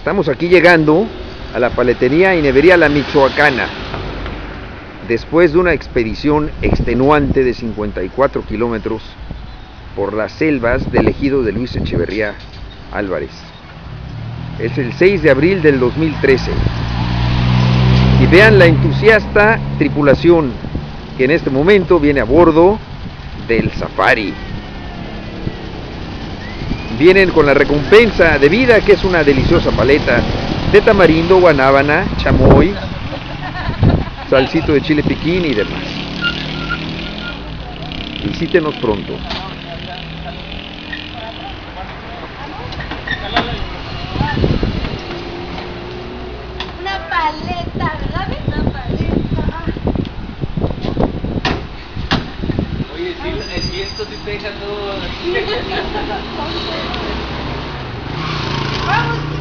Estamos aquí llegando a la paletería y nevería La Michoacana, después de una expedición extenuante de 54 kilómetros por las selvas del ejido de Luis Echeverría Álvarez. Es el 6 de abril del 2013. Y vean la entusiasta tripulación que en este momento viene a bordo del Safari. Vienen con la recompensa de vida, que es una deliciosa paleta de tamarindo, guanábana, chamoy, salsito de chile piquín y demás. Visítenos pronto. Una paleta, ¿verdad? Una paleta. Oye, sí, el viento sí te deja todo. Vamos.